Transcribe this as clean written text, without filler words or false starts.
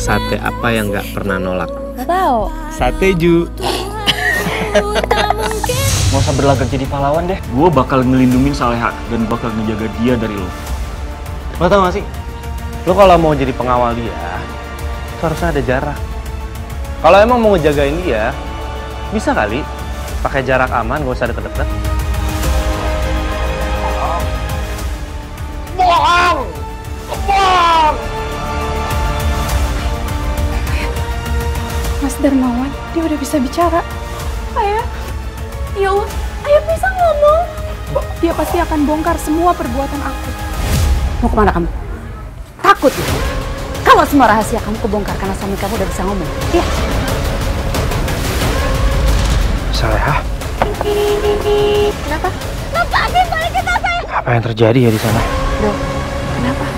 sate apa yang gak pernah nolak? Tahu. Sate Ju. Gak usah berlagak jadi pahlawan deh. Gue bakal ngelindungin Saleha dan bakal ngejaga dia dari lo. Lo tau gak sih? Lo kalau mau jadi pengawal dia, itu harusnya ada jarak. Kalau emang mau ngejagain dia, bisa kali pakai jarak aman, gak usah deket-deket. Bohong! Bohong! Mas Darmawan, dia udah bisa bicara. Ayah, ya Allah, Ayah bisa ngomong. Dia pasti akan bongkar semua perbuatan aku. Mau kemana kamu? Takut? Kalau semua rahasia kamu kebongkar karena suami kamu udah bisa ngomong. Iya. Saleha, Kenapa? Lepasin balikin tas saya! apa yang terjadi ya di sana? Loh, kenapa?